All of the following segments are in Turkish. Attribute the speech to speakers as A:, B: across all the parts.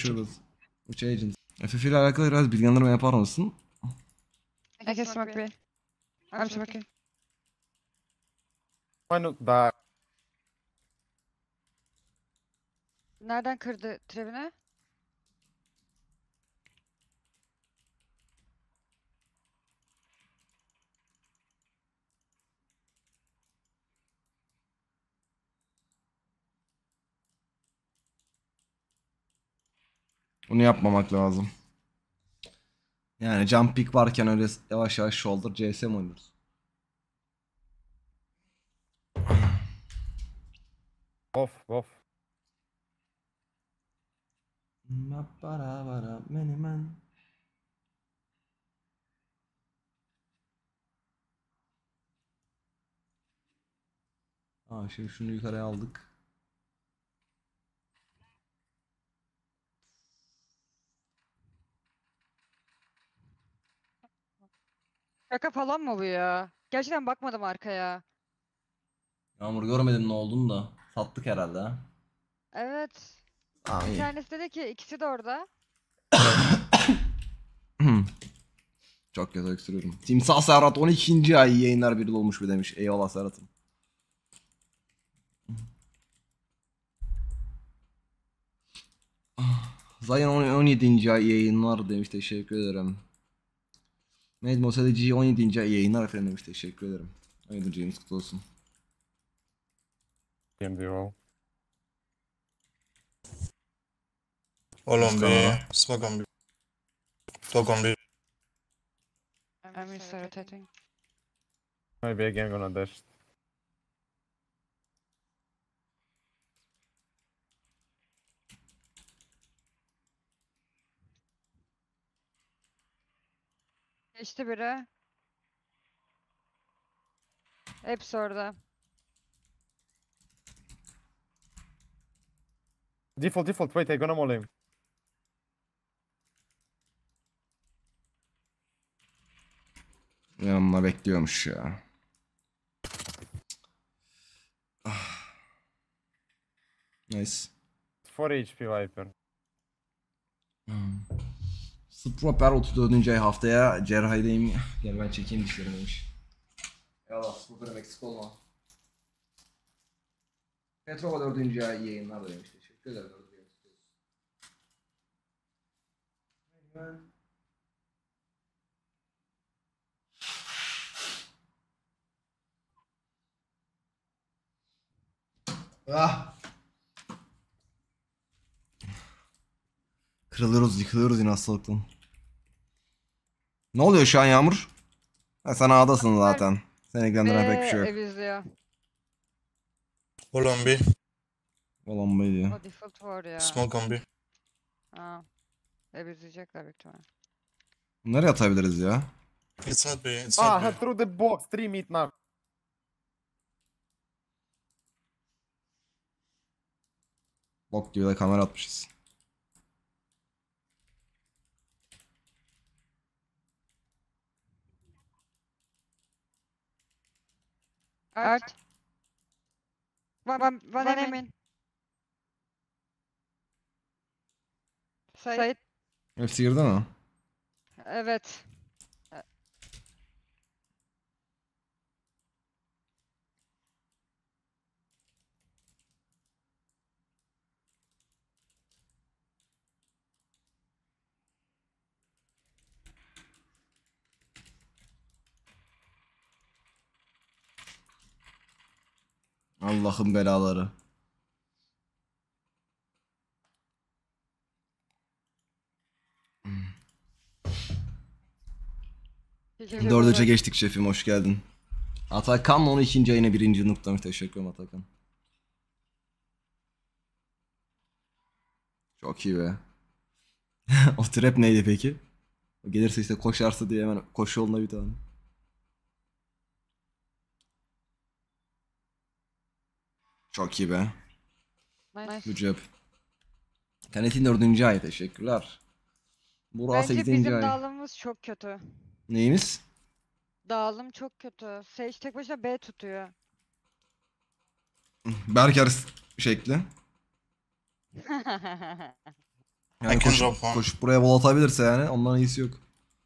A: uçuyoruz. Uç agent. FF ile alakalı biraz bilgilendirme yapar mısın?
B: I can smoke B. I'm smoking.
C: Why not die?
B: Nereden kırdı trebine?
A: Bunu yapmamak lazım. Yani jump pick varken öyle yavaş yavaş shoulder CS mi oynuyoruz?
C: Off, off.
A: Şimdi şunu yukarıya aldık.
B: Şaka falan mı bu ya? Gerçekten bakmadım arkaya.
A: Yağmur görmedin ne olduğunu da. Sattık herhalde ha.
B: Evet.
A: Tamam
B: Bir
A: iyi.
B: tanesi dedi ki ikisi de orada.
A: Çok kötü öksürüyorum. Timsah Serhat 12. ay yayınlar bir olmuş bir demiş. Eyvallah Serhat'ım. Zayn 17. ay yayınlar demiş. Teşekkür ederim. Made Mosadeci 17. ay yayınlar efendim demiş. Teşekkür ederim. Hayırlı James kutlu olsun.
C: TM0.
D: All on B.
A: Kamera.
D: Smoke on B. Talk on B.
B: I'm rotating.
C: Maybe again gonna dash.
B: Geçti biri. Hepsi orada.
C: Default, default. Wait, I'm gonna maul him.
A: Yanımda bekliyormuş ya. Nice.
C: 4 HP Viper.
A: Sproper 34. ay haftaya cerrahideyim. Gel ben çekeyim dişlerimi demiş. Eyvallah Sproper'ım eksik olma. Petrova 4. ay yayınlar demiş. Teşekkür ederim. Ah. Kırılıyoruz, yıkılıyoruz yine hastalıktan. Ne oluyor şu an Yağmur? Ha, sen A'dasın zaten. Seni ilgilendiren pek bir şey yok.
B: Ev izliyor.
D: All on B.
A: Olan bu diyor.
B: O default var ya.
D: Smoke on B.
B: Ha. Ev izleyecekler büyük ihtimalle.
A: Nereye atabiliriz ya?
D: It's not B. It's
C: Ah,
D: not B.
C: through the box. 3 meat now.
A: Bok gibi de kamera atmışız.
B: Art. One emin. Sait.
A: Hepsi girdi mi?
B: Evet.
A: Allah'ın belaları. Dördüncü geçtik şefim, hoş geldin. Atakan 12. ayına 1. noktamış. Teşekkür ederim Atakan. Çok iyi be. O trap neydi peki? O gelirse işte koşarsa diye hemen koşu yoluna bir tane. Çok iyi be.
B: Nice.
A: Bu cep. Kanet'in 4. ay, teşekkürler. Burak
B: Bence
A: 8.
B: bizim
A: ay.
B: dağılımımız çok kötü.
A: Neyimiz?
B: Dağılım çok kötü. Sage tek başına B tutuyor.
A: Berker şekli. Yani
D: I can drop one.
A: koşup buraya vol atabilirse yani ondan iyisi yok.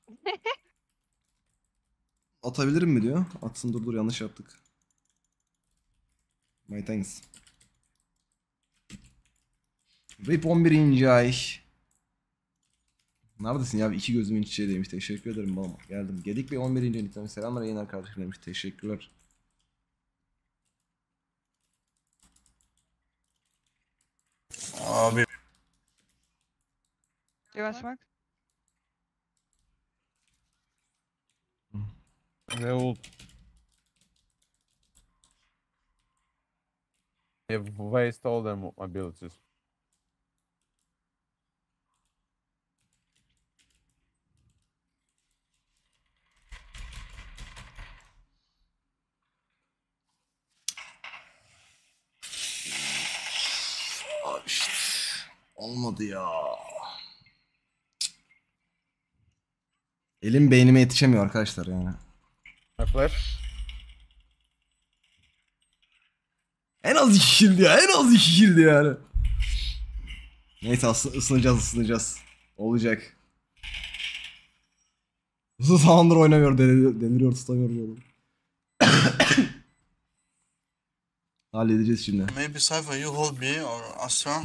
A: Atabilirim mi diyor. Atsın, dur yanlış yaptık. My thanks. Rip 11. ay. Neredesin ya? İki gözümün iç içe demiş. Teşekkür ederim bana. Geldim. Gedik bir 11. ayın. Selamlar yayınlar kardeşim demiş. Teşekkürler.
D: Abi.
B: Do you want smoke?
C: They ult. They've wasted all their abilities.
A: Abi işte. Olmadı ya. Elim beynime yetişemiyor arkadaşlar yani.
C: My flash.
A: En az 2 kildi ya. En az 2 kildi yani. Neyse ısınacağız. Olacak. Uzun zamandır oynamıyor. Deliriyor tutamıyorum oğlum. Halledeceğiz şimdi.
D: Maybe Cypher, you hold B or Astra.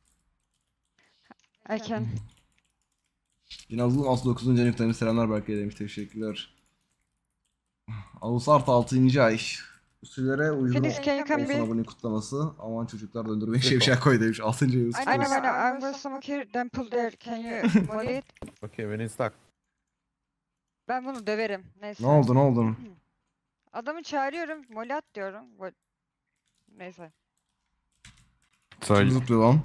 B: I can.
A: Dinazlı'nın 9. ayı selamlar Berkay demiş. Teşekkürler. Ağustos artı 6. ay. Usullere uygun
B: Phoenix, can you come
A: olsun
B: be?
A: abone kutlaması. Aman çocuklar döndürmeyin şevşek koy demiş. 6. ayı.
B: I know. I'm gonna smoke here, then pull there. Can you molly it?
C: Okay, we need stack.
B: Ben bunu döverim. Neyse.
A: Ne oldu?
B: Adamı çağırıyorum. Molly at diyorum. Neyse.
A: Kim zıplıyor lan?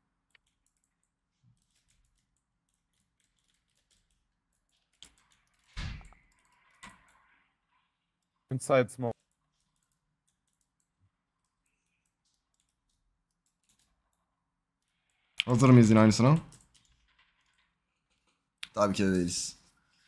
C: Inside smoke.
A: Hazır mıyız yine aynısına? Tabii ki de değiliz.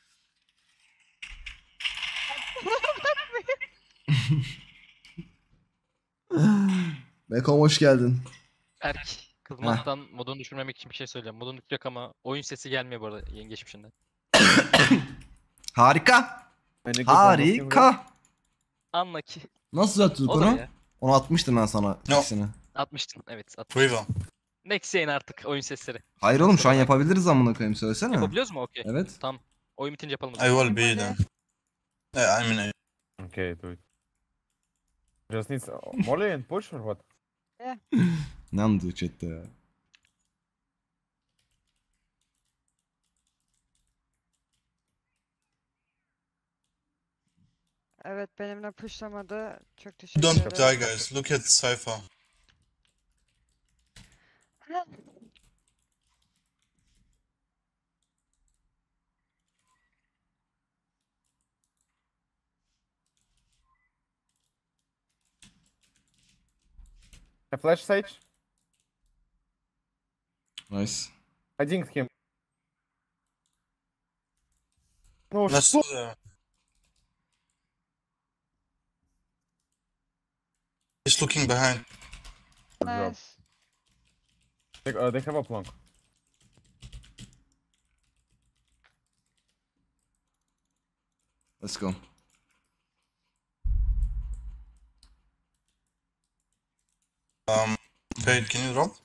A: Bekom hoş geldin.
E: Erk, kızmaktan modunu düşürmemek için bir şey söyleyeceğim. Modun düşecek ama oyun sesi gelmiyor bu arada yayın geçmişinden.
A: Harika.
C: Any good one looking
A: Harika.
E: Anla ki.
A: Nasıl düzelttik
E: O da
A: onu?
E: ya.
A: Onu atmıştım ben sana
D: No.
A: ikisini.
E: Atmıştın. Evet atmıştın.
D: River.
E: Next yayın artık oyun sesleri.
A: Hayır oğlum şu an yapabiliriz amına koyayım söylesene.
E: Yapabiliyoruz mu? Okey.
A: Evet.
E: Tamam. Oyun bitince yapalım. o
D: I
E: zaman.
D: will be then. Yeah, I mean,
C: room? Okay, do it. Just needs molly and push or what?
A: Ne anladı chatte ya?
B: Evet, benimle pushlamadı. Çok teşekkür
D: don't
B: ederim.
D: die, guys. Look at Cypher.
C: I flash Sage.
A: Nice.
C: I dinked him. No,
D: Let's
C: shit.
D: do the... He's looking behind.
C: Good job.
B: Nice.
C: They have a plank.
A: Let's go.
D: Fade, can you drop?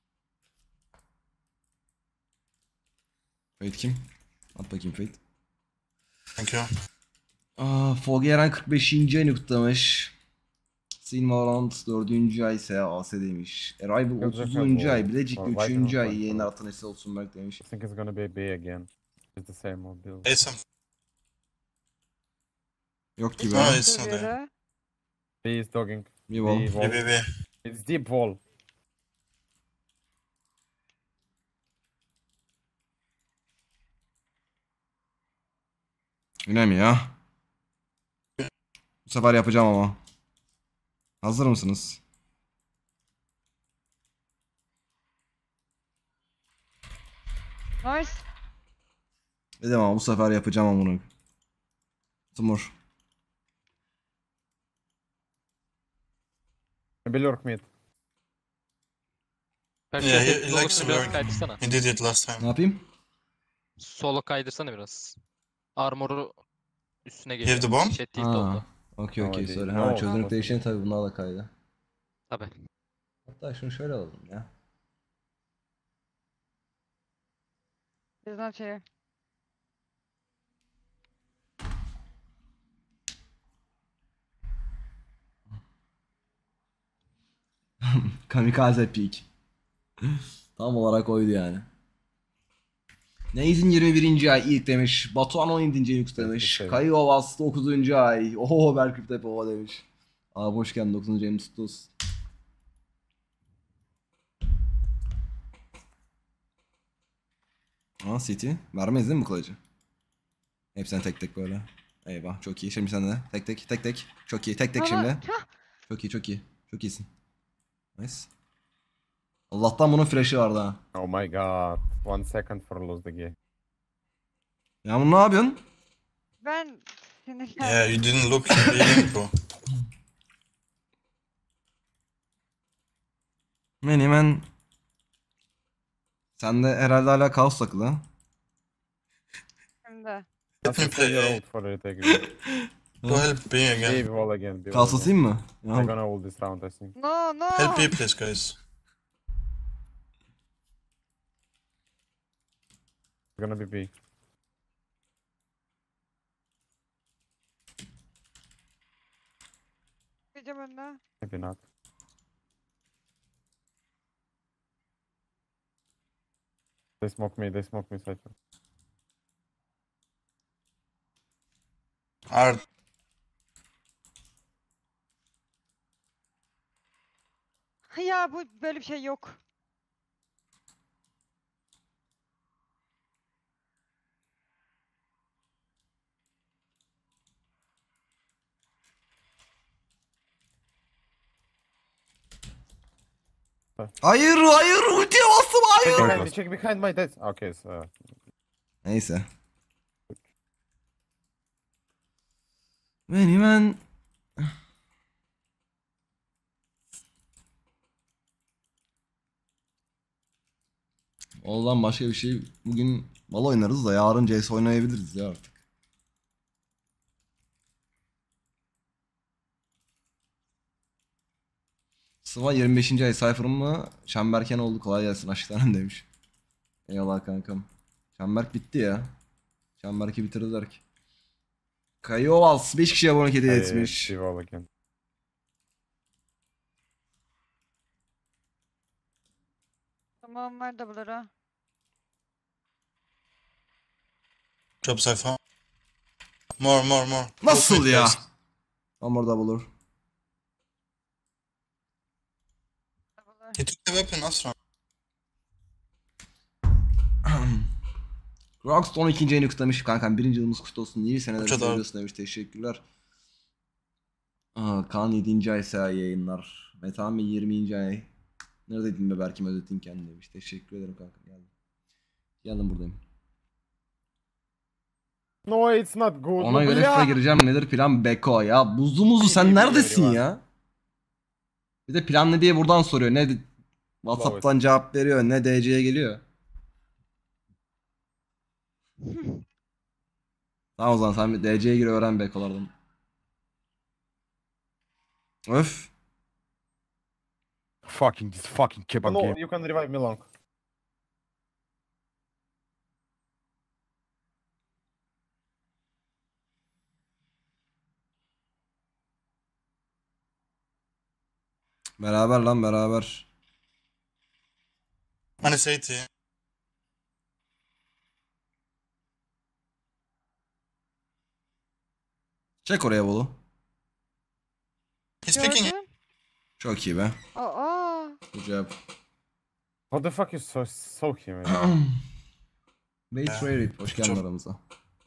A: Fate kim? At bakayım Fate.
D: Thank you.
A: Foggy Eren 45. ayını kutlamış. Sin Valorant 4. ay ise AS'deymiş. Arrival
C: Yok,
A: 30.
C: yok,
A: ay.
C: o-
A: Bilecik
C: o-
A: 3.
C: Viking
A: ay.
C: var,
A: Yayınlar
C: tamam.
A: atan olsun Berk demiş.
C: I think it's gonna be B again. It's the same old build.
D: Hey, some...
A: Yok gibi
D: No,
A: ha.
D: it's not there.
B: Seviyede.
C: B is dogging.
A: Bir bol.
C: B wall.
D: B, B, B.
C: It's deep wall.
A: Yine mi ya? Bu sefer yapacağım ama. Hazır mısınız?
B: Nice.
A: Dedim ama bu sefer yapacağım ama bunu. Timur.
C: Maybe lurk mid.
D: Yeah, he
E: Perspektif
D: likes
E: olursa
D: to
E: biraz
D: learn.
E: kaydırsana.
D: He did it last
A: Ne
D: time.
A: yapayım?
E: Sola kaydırsana biraz. Armor'u üstüne
D: You have
E: geliyor.
D: the bomb?
E: Şey tilt
A: Ha.
E: oldu.
A: Okey
C: No
A: okey
C: idea.
A: sorry.
C: No,
A: Ha çözünürlük
C: nasıl
A: değişeni tabii bunlar da kaydı.
E: Tabi.
A: Hatta şunu şöyle alalım ya.
B: Bizden şey.
A: Kamikaze peak. Tam olarak oydu yani. Neiz'in 21. ay ilk demiş. Batuhan 17. ay demiş.
C: Teşekkür
A: Kayı Ovas 9. ay. Oho Berkut Tepova demiş. Abi hoş geldin 9. ayımız kutlu olsun. Aa City. Vermez değil mi bu kılıcı? Hepsine tek tek böyle. Eyvah çok iyi. Şimdi sen de tek tek tek tek. Çok iyi tek tek şimdi. Çok iyi çok iyi. Çok iyisin. Nice. Allah'tan bunun flash'ı vardı ha.
C: Oh my god. 1 second for lose the game.
A: Ya bunu ne yapıyorsun?
B: Ben sinirlendim.
D: Yeah, you didn't look healing, bro.
A: Hemen sende herhalde hala kaos takılı.
B: Şimdi.
D: Let
C: That's
D: me
C: a 4 year
D: play A.
C: old for the take.
D: Go help B
C: B
D: again.
C: wall again. B wall
A: Kaos
C: again.
A: atayım mı?
C: They're
A: Ya,
C: gonna hold this round I think.
B: No no.
D: Help B, please, guys.
C: They're gonna be B.
B: Gideceğim önüne.
C: Maybe not. They smoke me Cypher.
D: Hard.
B: Ya bu böyle bir şey yok.
A: hayır hayır ultiye bastım hayır.
C: Check behind my desk. Okay, so
A: Neyse. Ben Oğlan başka bir şey bugün mal oynarız da yarın CS oynayabiliriz ya artık. Sıva 25. ay sayfırım mı? Çemberken oldu kolay gelsin aşklarım demiş. Eyvallah kankam. Çemberk bitti ya. Çemberk'i bitirdiler ki. Kayovals 5 kişiye abone hediye etmiş.
C: B wall again.
B: Tamam ver double'ları.
D: Job Cypher. More.
A: Nasıl
D: Both mid,
A: ya?
D: guys.
A: Amor da bulur.
B: Double'ları.
D: He took the weapon, Astra.
A: Rockstar 12. ayını kutlamış kankam. 1. yılımız kutlu olsun. İyi seneler
D: Çok sağ ol.
A: seviyorsun demiş. Teşekkürler. Kaan 7. ay sağ yayınlar. Metehan Bey 20. ay. Neredeydin be Berkim özettin kendini demiş. Teşekkür ederim kankam. Geldim. Geldim buradayım.
C: No, it's not good.
A: Ona göre
C: Ya!
A: size gireceğim. Nedir plan Beko ya. Buzlu sen
C: İyi,
A: neredesin
C: iyi, iyi,
A: ya? Bir de plan ne diye buradan soruyor. Ne WhatsApp'tan cevap veriyor. Ne DC'ye geliyor. Tamam o zaman sen bir DC'ye gir öğren Beko'lardan. Öf.
F: Fucking this fucking kebab
C: No,
F: game.
C: you can revive me long.
A: Beraber lan beraber.
D: Minus 80.
A: Çek oraya Bolu.
D: He's picking it.
B: Gördün?
A: Çok iyi be.
B: Aa.
A: Good job.
C: What the fuck is so him? Man?
A: Wait Rarip. Hoş geldin
D: Çok-
A: aramıza.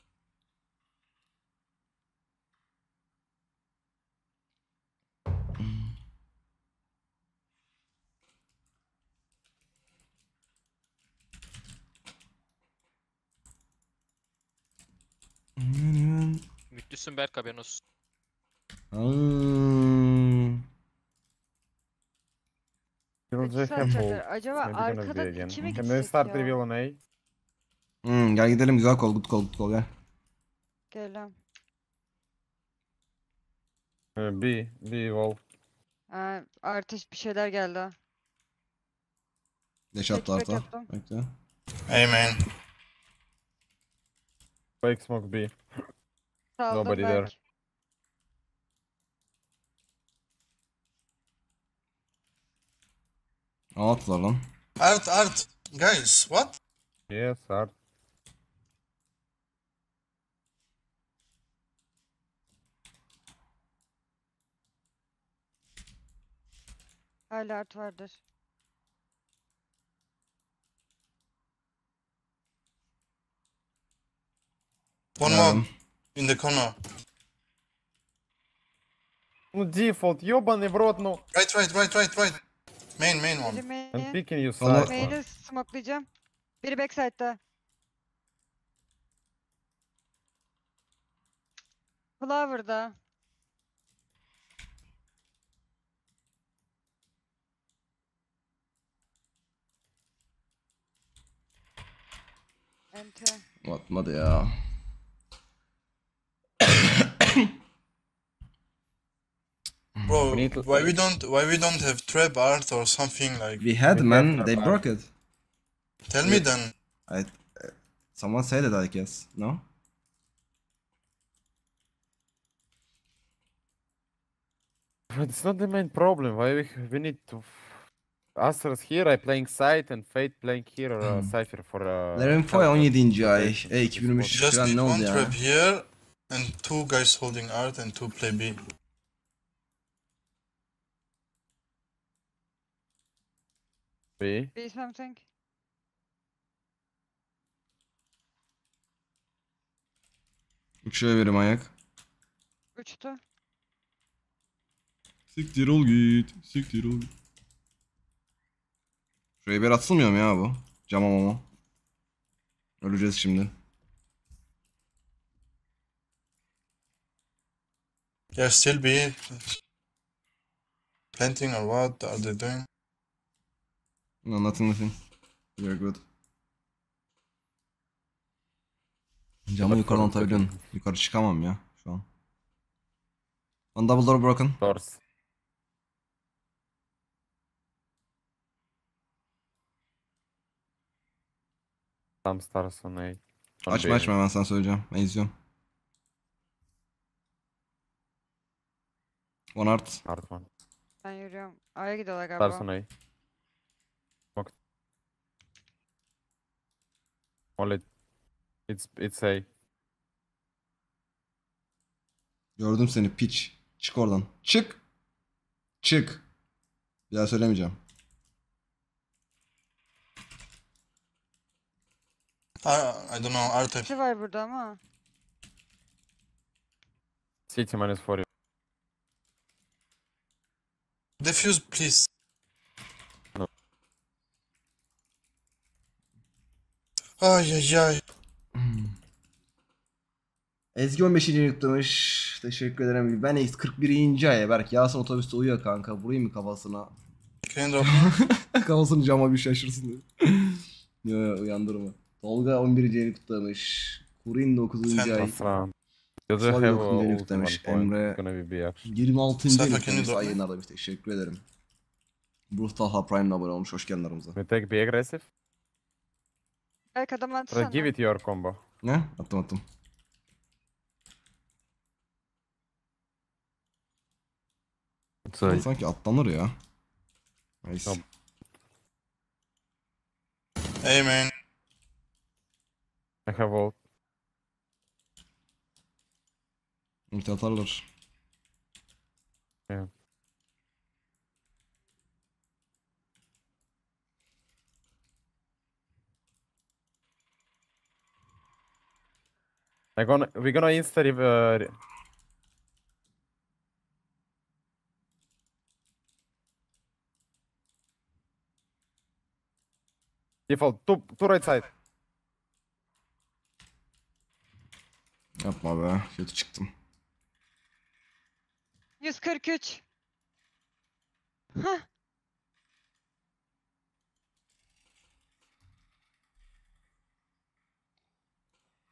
E: Mütlüsün Berk haberin olsun.
A: Hmm.
C: You Will
B: İkisi
C: just have
B: atacaklar.
C: bolt.
B: Acaba
C: Maybe gonna be
B: arkadan
C: again.
B: iki mi
C: Can we
B: gitsek
C: start
B: ya?
C: reveal on A?
A: Gel gidelim, güzel kol, good kol, good kol gel.
B: Gelen.
C: B wall.
B: Artış bir şeyler geldi ha.
A: Deş
B: Tek
A: attı
B: back
A: arta.
B: yaptım.
A: Bekle.
D: A main.
C: Fake smoke B.
B: Saldım
C: Nobody there.
B: back.
A: Attılar lan.
D: Art. Guys, what?
C: Yes, hard.
B: Hala art vardır.
D: One
A: Nereden?
D: more in the corner.
C: Ну default, ёбаный в рот, ну.
D: Right. Main
B: Biri
D: one.
C: I'm
B: main'i.
C: picking you
A: Sonra-
C: side.
B: Main'i smokelayacağım. Biri backside'da. Flower'da. Ente.
A: Atmadı ya.
D: Bro,
C: We need to-
D: why we don't have trap art or something like?
A: We had
C: We
A: man,
C: have
A: they
C: that
A: broke it.
D: Tell me then.
A: Someone said it, I guess. No?
C: But it's not the main problem. Why we need to... Astra's here, I playing side and Fate playing here Cypher for...
A: Lerin Foy
C: counter
A: 17. ay.
C: rotation.
A: 2023
D: Just
A: falan
D: need
A: ne oldu
D: one
A: ya?
D: trap here and two guys holding art and two play B.
C: B.
B: Be something.
A: Uçuyor verim ayak.
B: Uçtu.
A: Siktir ol git. Siktir ol git. Şuraya bir atılmıyor mu ya bu? Cama mama. Öleceğiz şimdi.
D: Yeah, still B. Planting or what are they doing?
A: No, nothing. Very good. Camı yukarıdan atabiliyorsun. Yukarı çıkamam ya şu an. One double door broken.
C: Doors. Some stars on A. On
A: Açma
C: B.
A: açma, ben sana söyleyeceğim. Ben izliyorum. One art.
C: Hard one.
B: Ben yürüyorum. A'ya gidiyorlar
C: Stars on
B: galiba.
C: A. Smoked. Only... It's A.
A: Gördüm seni piç. Çık oradan. Çık. Çık. Bir daha söylemeyeceğim.
D: I don't know, art type.
B: İkisi var burada ama.
C: City -40.
D: Defuse please. Ay.
A: Ezgi 15. yüklemiş. Teşekkür ederim. Ben 41. ay. Berk Yasin otobüste uyuyor kanka. Vurayım mı kafasına?
D: Can you drop me?
A: Kafasını cama bir şaşırsın diye. Yo uyandırma. Tolga 11. ayını kutlamış. Kurin 9.
D: Sen
A: ay.
C: Last round. You do
A: Sol
C: have
A: yakın
C: a
A: dönük
C: ult
A: demiş.
C: one point.
A: Emre-
C: It's gonna be B actually.
A: 26.
D: Sayfa
A: ayını
D: kendini
A: kutlamış.
D: drop
A: Ay
D: ne?
A: yayınlarda bir teşekkür ederim. Brutal Ha Prime'la abone olmuş. Hoş geldin aramıza.
C: We take B aggressive.
B: Belki adam
C: Try
B: atsana.
C: give it your combo.
A: Ne? Attım. Sanki atlanır ya. Nice.
C: Yok.
D: Hey man.
C: I have ult.
A: Ulti atarlar.
C: Yeah. We're gonna insta default two right side.
A: Yapma be. Kötü çıktım.
B: 143. Hah.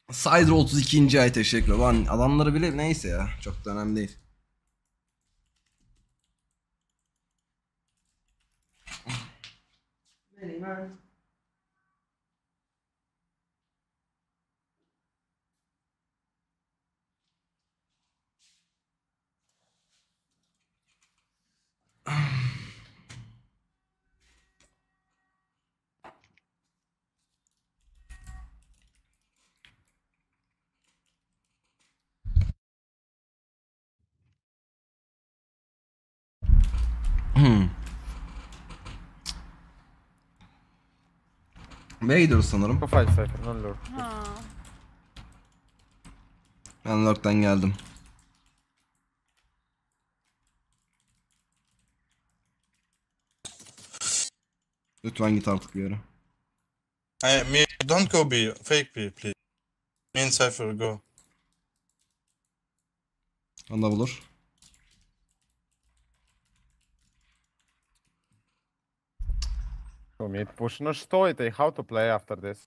A: Cider 32. ay teşekkür ederim. Lan adamları bile neyse ya. Çok da önemli değil. B'ye gidiyoruz sanırım.
C: Go fight Cypher, no lure.
B: Ha.
A: Ben Lurk'tan geldim. Lütfen git artık bir yere.
D: Don't go B, fake B, please. Me and Cypher go.
A: Bana bulur.
C: Go mid push. No что это и how to play after this.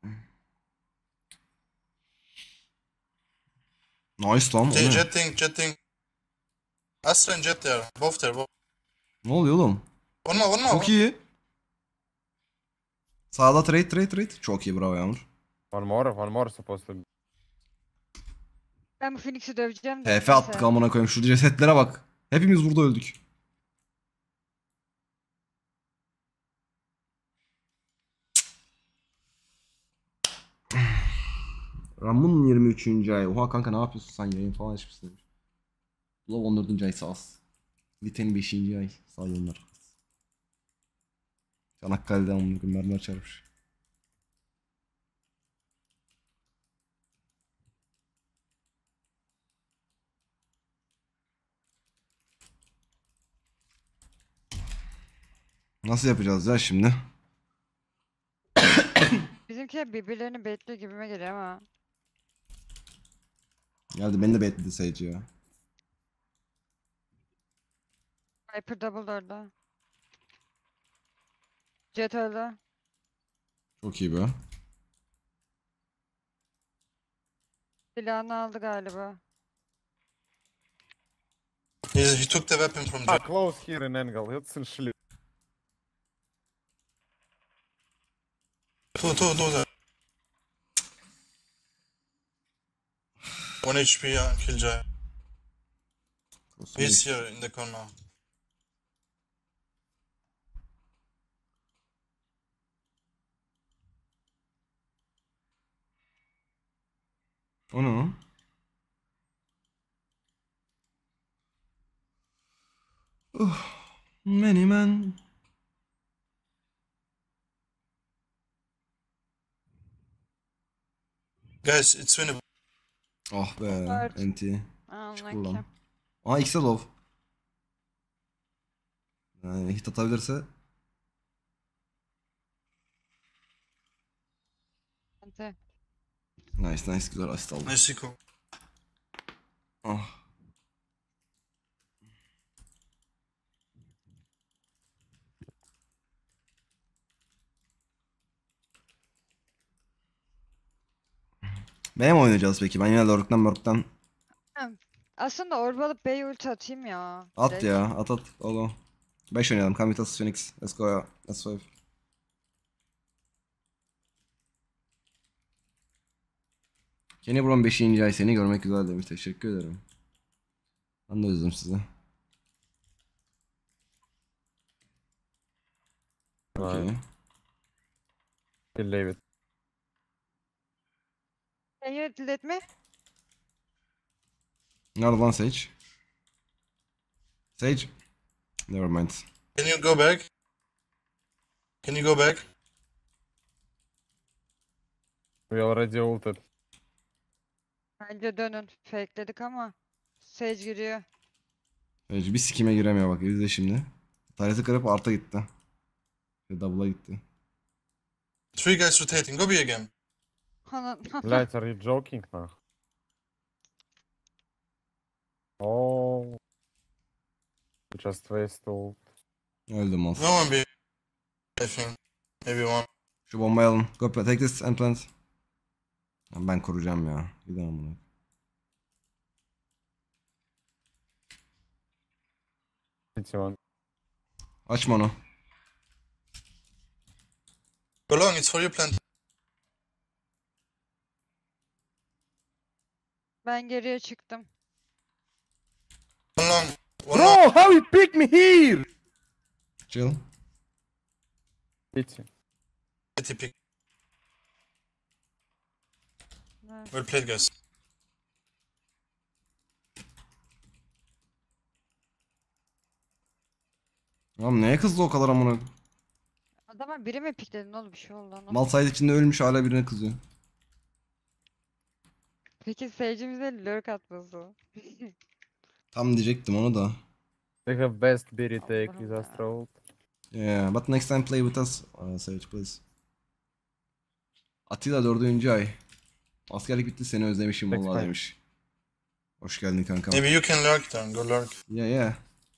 A: Nice lan. o ne?
D: Jetting. Astra and Jet there, both there.
A: Ne oluyor oğlum?
D: One more.
A: Çok iyi. Sağda trade. Çok iyi, bravo Yağmur.
C: One more supposed to be.
B: Ben bu Phoenix'i döveceğim de.
A: TF attık
B: neyse.
A: amına koyayım. Şu cesetlere bak. Hepimiz burada öldük. Ram'ın 23. ay. Oha kanka ne yapıyorsun sen, yayın falan açmışsın demiş. Love 14. ay sağ ol. Liten'in 5. ay sağ yayınlar. Çanakkale'den amına koyayım mermer çarpmış. Nasıl yapacağız ya şimdi?
B: Bizimkiler birbirlerini bekliyor gibime geliyor ama.
A: Geldi beni de bekledi Sage ya.
B: Viper double orada. Jet öldü.
A: Çok iyi be.
B: Silahını aldı galiba.
D: He took the weapon from
C: Ah,
D: Jet.
C: close here in angle. It's in sleep.
D: Two there. 1 HP, Killjoy. He's here in the corner.
A: O ne lan? Many men.
D: Guys, it's winnable.
A: Ah be.
B: Evet.
A: NT.
B: Anla
A: Çık
B: ki.
A: buradan. Aa X'e love. Yani hit atabilirse.
B: Ente.
A: Nice güzel asist aldı.
D: Nice eco.
A: Ah. Benim oynayacağız peki. Ben yine Lurk'tan
B: Aslında orba alıp B'ye ulti atayım ya.
A: at
B: Direkt.
A: ya. At. Oğlum. 5 oynayalım. Come with us Phoenix. Let's go ya. Let's five. Kenny Brown 5. ay seni görmek güzel demiş. Teşekkür ederim. Ben de özledim sizi. Okay.
C: Still leave it.
B: Can you let me?
A: Nerede lan Sage? Sage? Never mind.
D: Can you go back? Can you go back?
C: We already ulted.
B: Bence dönün. Fakeledik ama. Sage giriyor.
A: Sage bir sikime giremiyor bak. İzle şimdi. Tarihte kırıp arta gitti. Ve double'a gitti.
D: 3 guys rotating. Go B again.
C: Light, are you joking now? Oh. You just waste ult.
A: Öldüm mal.
D: No one B. I think. Maybe one.
A: Şu bombayı alın. Go take this and plant. Ben kuracağım ya. Gidelim bunu.
C: It's one.
A: Açma onu.
D: Go long, it's for you plant.
B: Ben geriye çıktım.
D: One long. One long.
C: Bro, how you pick me here?
A: Chill.
C: It's
D: City pick.
B: Ne?
D: Well played, guys.
A: Oğlum neye kızdı o kadar amına?
B: Adama biri mi pikledi? Ne oldu? Bir şey oldu ona.
A: Mal side içinde ölmüş hala birine kızıyor.
B: Peki seyircimize lurk atması.
A: Tam diyecektim onu da.
C: they have best B retake
B: Allah'ım
C: is
B: ya.
C: Astra ult.
A: Yeah, but next time play with us. Sage please. Atilla 4. ay. Askerlik bitti seni özlemişim
C: Next
A: vallahi
C: time.
A: demiş. Hoş geldin kankam.
D: Maybe you can lurk then. Go lurk.
A: Yeah yeah.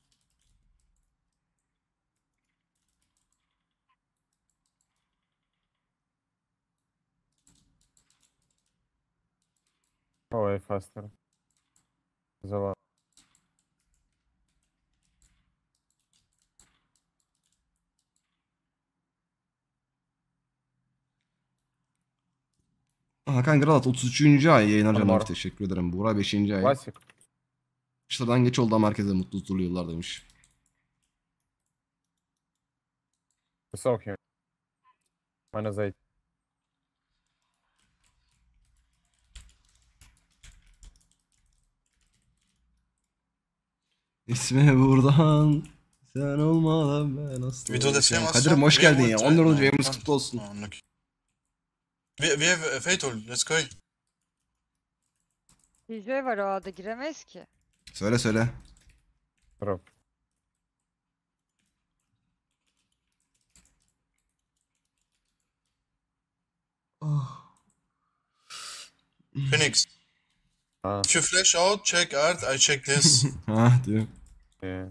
C: Oh, way faster. There's a lot.
A: Hakan Gralat 33. ay yayınlar
C: Tamam.
A: canım teşekkür ederim. Buğra 5. ay.
C: Classic.
A: Kışladan geç oldu ama herkese mutlu huzurlu yıllar demiş.
C: We saw him. -8.
A: İsmi buradan sen olmadan ben asla.
D: We do the same as
A: Kadir'im hoş
D: we
A: geldin ya.
D: would,
A: 14.
D: no,
A: yayımız
D: can't.
A: kutlu olsun.
D: No, unlucky. We have a fatal. Let's go.
B: DJ var o ada giremeyiz ki.
A: Söyle söyle.
C: Drop.
D: Phoenix.
C: Ah,
D: If you flash out, check art. I check this.
A: Ha diyor.
C: yeah.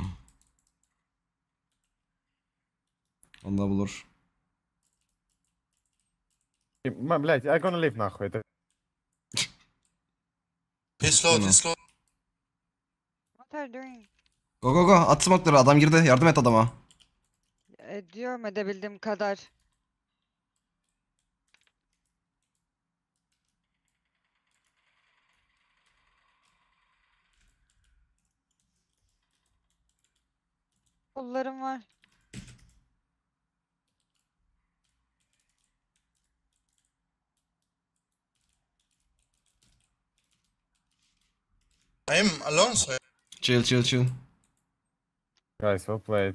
A: Onda bulur.
C: Блять, I'm gonna leave нахуй.
D: He's slow. He's slow.
B: What are you doing?
A: Go go go at smoke'ları adam girdi yardım et adama.
B: Ediyorum edebildiğim kadar. Kollarım var.
D: I am alone, so
A: Chill chill chill.
C: Guys, well played.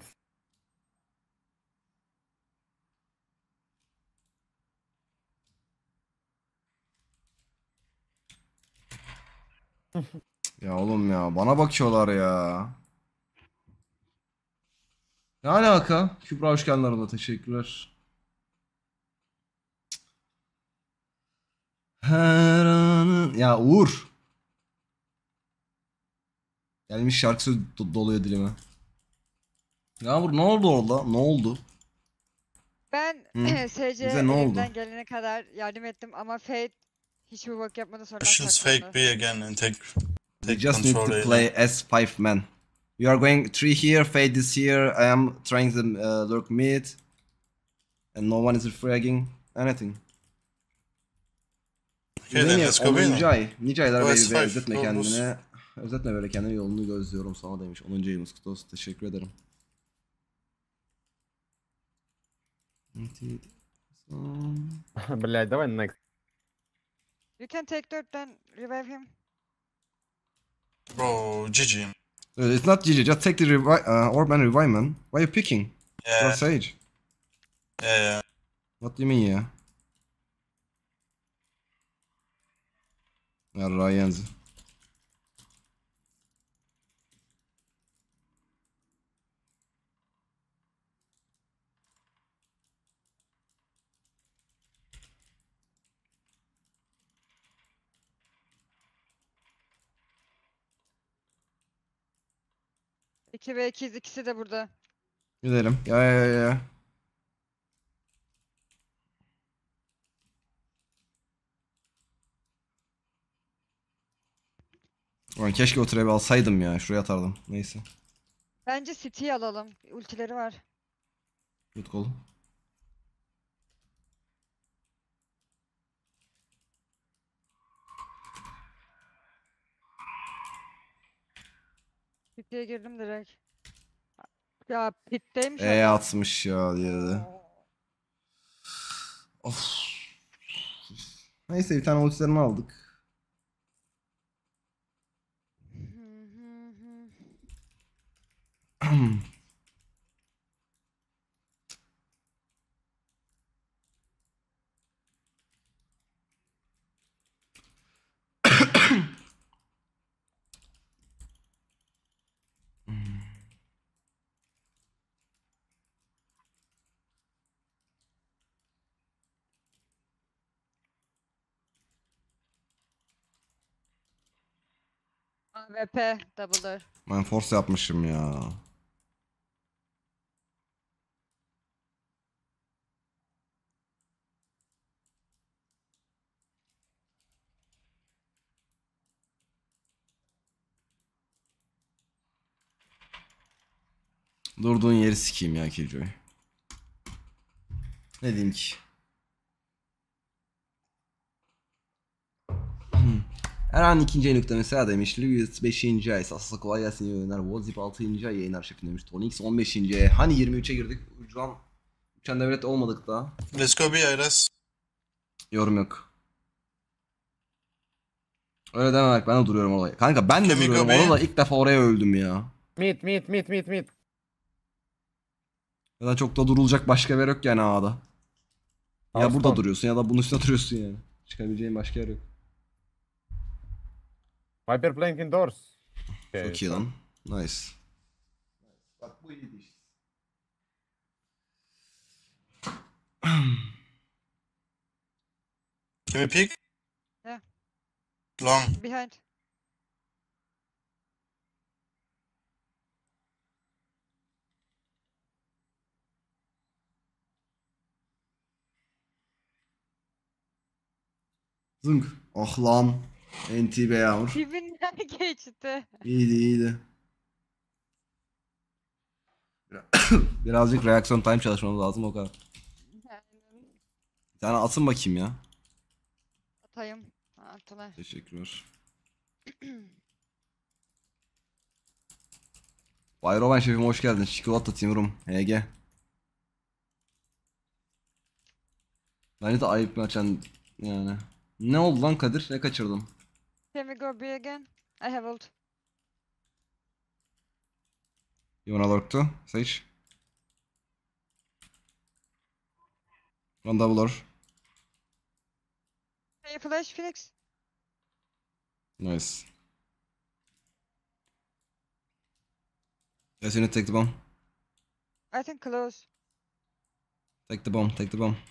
A: Ya oğlum ya bana bakıyorlar ya. Ne alaka? Kübra hoş geldin arada teşekkürler. Her anın... Ya Uğur. Gelmiş şarkı söz doluyor dilime. Yağmur ne oldu orada? Ne oldu?
B: Ben
A: Hı.
B: SC
A: Bize ne oldu?
B: elimden gelene kadar yardım ettim ama Fate hiçbir bak yapmadı sonra
D: Russians fake B again and take
A: We
D: take
A: just need
D: control.
A: to
D: A.
A: play as 5 men. We are going 3 here, Fade is here. I am trying to lurk mid. And no one is fragging anything.
D: Okay, then let's go B.
A: 10. ay. Nice aylar
D: Go
A: baby
D: S5,
A: özetme
D: go
A: kendine. Özetme böyle kendine yolunu gözlüyorum sana demiş. 10. ayımız kutlu olsun. Teşekkür ederim.
C: Блять, давай next.
B: You can take 4 then revive him.
D: Bro, GG.
A: It's not GG, just take the orb and revive man. Why are you picking? For
D: Yeah,
A: Sage.
D: yeah.
A: What do you mean ya? Ya Ryan's.
B: İki ve 2'yiz ikisi de burada.
A: Gidelim. Ya. Ulan keşke o trebi alsaydım ya. Şuraya atardım. Neyse.
B: Bence City'yi alalım. Ultileri var.
A: Good call.
B: City'ye girdim direkt. Ya pitteymiş
A: E
B: adam.
A: atmış ya diye de.
B: Oo.
A: Of. Neyse bir tane ultilerini aldık.
B: AWP double'lar.
A: Ben force yapmışım ya. Durduğun yeri sikeyim ya Killjoy. Ne diyeyim ki? Erhan 2. ay nokta mesela demiş. Lewis 5. ay. Sasla kolay gelsin iyi oyunlar. Wozip 6. ay yayın arşivinde demiş. Tonix 15. ay. Hani 23'e girdik. Şu an uçan devlet olmadık daha.
D: Let's go B, Iris.
A: Yorum yok. Öyle deme bak ben de duruyorum orada. Kanka ben de
D: Can we go
A: duruyorum
D: be?
A: orada da ilk defa oraya öldüm ya.
C: Mid.
A: Ya da çok da durulacak başka bir yer yok yani A'da. Ya
C: House
A: burada
C: down.
A: duruyorsun ya da bunun üstüne duruyorsun yani. Çıkabileceğin başka yer yok.
C: Viper playing indoors. Okay,
A: Çok iyi
C: so-
A: lan. Nice. Bak bu iyiydi işte.
D: Can we peek?
B: Yeah.
D: Long.
B: Behind.
A: Zınk. Ah lan. NT be yağmur.
B: Dibinden geçti.
A: İyiydi iyiydi. Birazcık reaksiyon time çalışmamız lazım o kadar.
B: Yani
A: Bir tane atın bakayım ya.
B: atayım. Atılay.
A: Teşekkürler. Bayrovan şefim hoş geldin. Çikolata Timurum. HG. Bence de ayıp maçan yani. Ne oldu lan Kadir? Ne kaçırdım?
B: Can we go B again? I have ult.
A: You wanna lurk too? Sage? One double door.
B: Can you flash Phoenix?
A: Nice. Yes, you need to take the bomb.
B: I think close.
A: Take the bomb, take the bomb.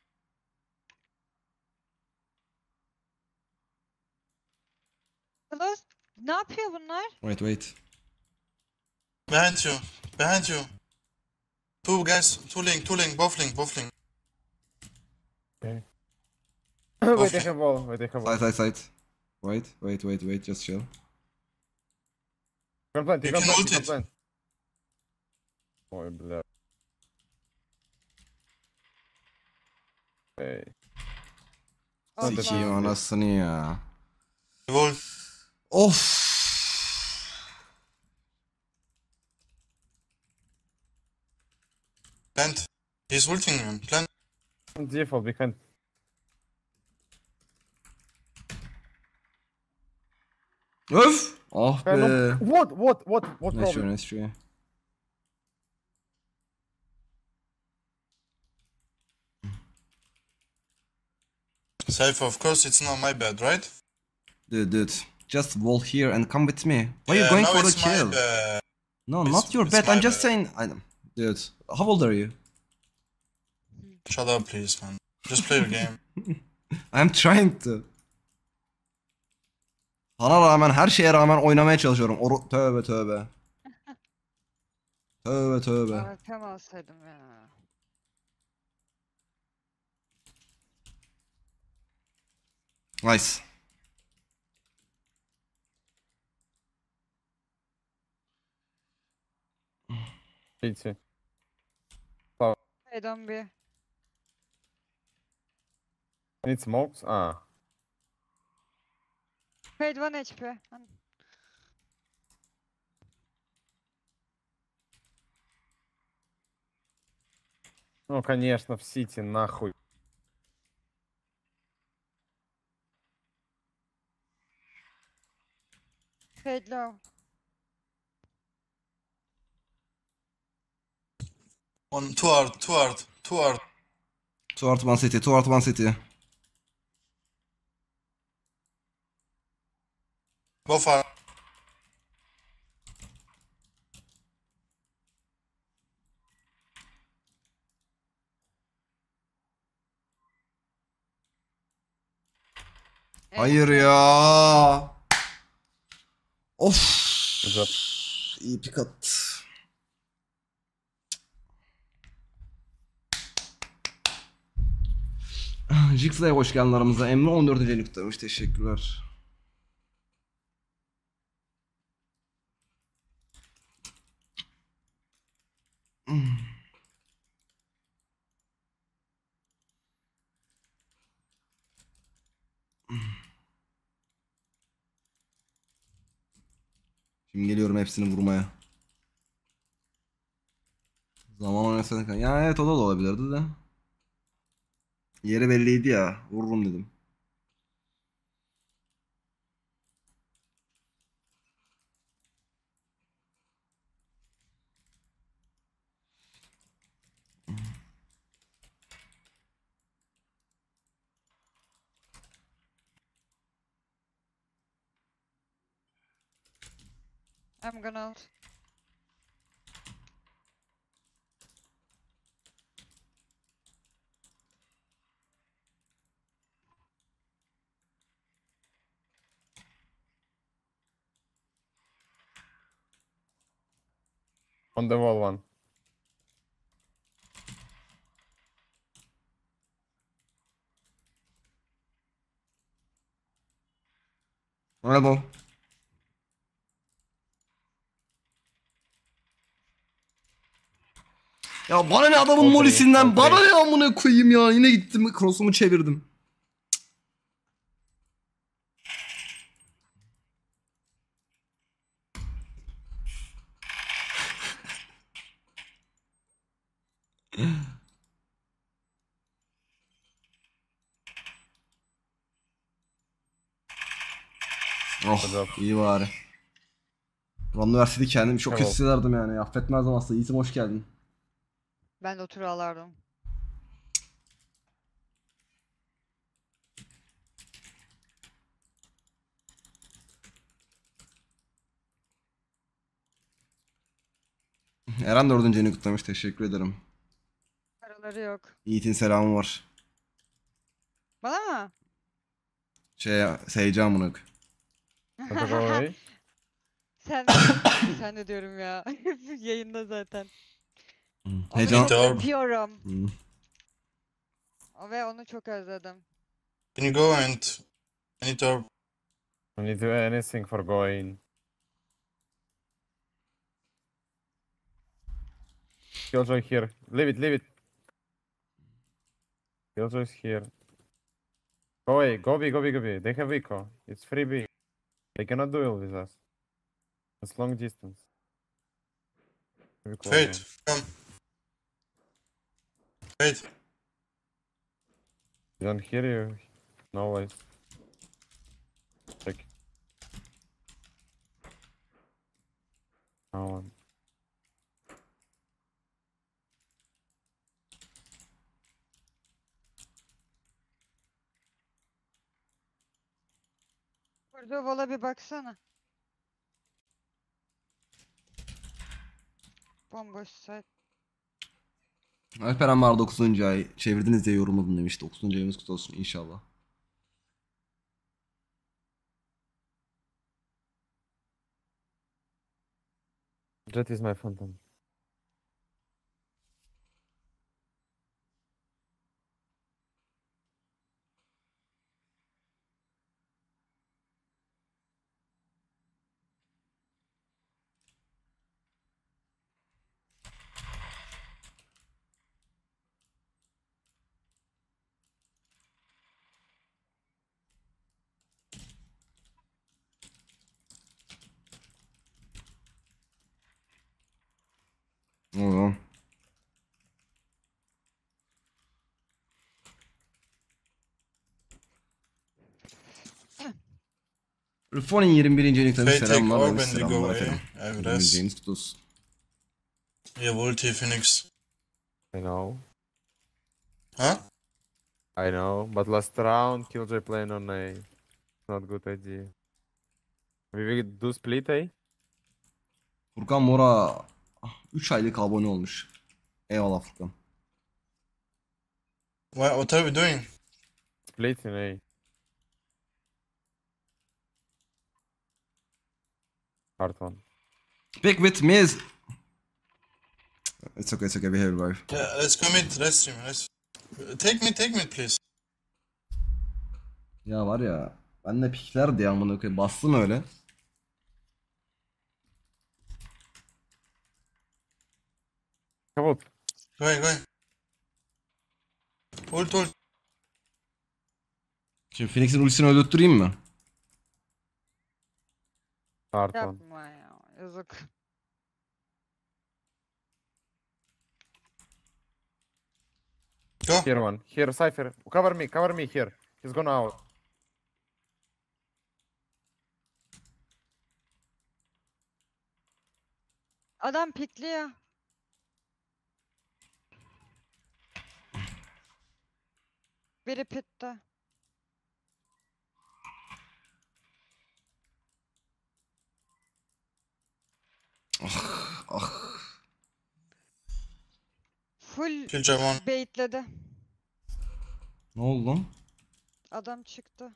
B: Close. Ne yapıyor bunlar?
A: Wait, wait.
D: Behind you. Behind you. Two guys. Two link. Both link.
C: Wait, I have wall. Wait, I have wall.
A: Side. Wait. Just chill.
C: You can plant,
D: You
C: you can
D: can
C: plant,
D: ult
C: you can
D: it.
C: plant. Ой, бля. Hey.
B: Osman.
A: Sikiyim anasını ya.
D: Wall.
A: Of.
D: Plant. He's ulting him. Plant.
C: Default behind.
A: Öf. Ah be.
C: What
A: Nice
C: problem?
A: try, nice try.
D: Cypher, of course, it's not my bad, right?
A: Dude. Just wall here and come with me. Why are you
D: Yeah,
A: going
D: now
A: for the
D: it's my
A: kill?
D: bad.
A: No,
D: It's-
A: not your
D: it's
A: bet.
D: my
A: I'm just
D: bad.
A: saying. Dude, how old are you?
D: Shut up, please, man. Just play your game.
A: I'm trying to. Sana rağmen her şeye rağmen oynamaya çalışıyorum. Tövbe. Tövbe.
B: AWP mi alsaydım ya?
A: Nice.
C: CT.
B: Fade on B.
C: Need smokes? Ah.
B: Fade 1 HP.
C: Ну, конечно, в Сити, нахуй.
B: Fade low.
D: On two hard, two hard, two hard.
A: 2+1 city, 2+1 city.
D: Both hard.
A: Hayır ya. Of.
C: Good job.
A: İyi pik attı. Jix'e hoş geldin aramıza. Emre 14. ayını kutlamış. Teşekkürler. Şimdi geliyorum hepsini vurmaya. Zaman oynasana. Ya evet o da olabilirdi de. Yeri belliydi ya. Vururum dedim.
B: I'm gonna ult.
C: On the wall one.
A: Bravo. Ya bana ne adamın
C: Oturayım,
A: molisinden, bana
C: oturayım.
A: ne amına koyayım ya. Yine gittim cross'umu çevirdim. Oh iyi bari. Ulan verseydi kendimi çok kötü
C: Tamam.
A: hissederdim yani. Affetmezdim aslında. Yiğitim hoş geldin.
B: Ben de o turu alardım.
A: Eren 4. ayını kutlamış. Teşekkür ederim.
B: Paraları yok.
A: Yiğit'in selamı var.
B: Bana mı?
A: Seyirci amına koyayım.
C: Want to go away?
B: Sen sen de diyorum ya. Yayında zaten. Onu
A: Heyecan.
B: çok
D: Tamam.
B: öpüyorum.
A: Hmm.
B: Ve onu çok özledim.
D: Can you go and I need to.
C: You need to do anything for going. Killjoy here. Leave it, leave it. Killjoy's here. Go away, go B, go B, go B. They have eco. It's free B. They cannot duel with us. It's long distance. Maybe close
D: Fade,
C: one.
D: come. Fade.
C: They don't hear you. No ways. Check. No one.
B: Kurduğu vola bir baksana. Bomboş site.
A: Alperen var 9. ay. Çevirdiniz diye yorumladım demiş. 9. ayımız kutlu olsun inşallah.
C: Jet is my phantom.
A: Rıfon'un 21. ayını kutlamış.
D: Fate take
A: Selamlar.
D: orb
A: Demiş.
D: and we go
A: Selamlar
D: away.
A: efendim.
D: Evres.
A: James kutlu olsun.
D: Yeah, ulti Phoenix.
C: I know.
D: Huh?
C: I know. But last round, Killjoy playing on A. Not good idea. We will do split A.
A: Furkan Mora 3 aylık abone olmuş. Eyvallah Furkan.
D: What are we doing?
C: Split in A. Hard one.
A: Pick with Miz. It's okay, we have revive.
D: Yeah, let's commit. Let's stream. Let's take mid, please.
A: Ya var ya, ben de pikler diye amına koyayım. Bastım öyle.
C: Come out.
D: Go ahead. Ult.
A: Şimdi Phoenix'in ultisini öldürtüreyim mi?
C: Hard one.
B: Yapma ya. Yazık.
D: Go.
C: Here one. Here, Cypher. Cover me here. He's gone out.
B: Adam pikliyor. Biri pitte.
A: Ah.
B: Full
D: Kill Javon.
B: baitledi.
A: Ne oldu lan?
B: Adam çıktı.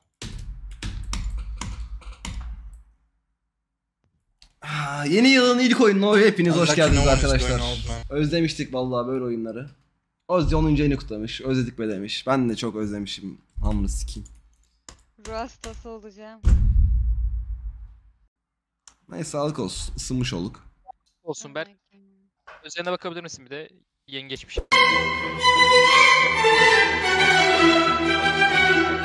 A: Yeni yılın ilk oyununa hepiniz hoş
D: Unlucky
A: geldiniz
D: no one is
A: arkadaşlar.
D: going out, man.
A: Özlemiştik vallahi böyle oyunları. Ozzy 10. ayını kutlamış. Özledik be demiş. Ben de çok özlemişim. Hamını sikeyim.
B: Ruh hastası olacağım.
A: Neyse sağlık olsun. Isınmış olduk.
E: Olsun Berk. Üzerine bakabilir misin bir de? Yengeçmiş.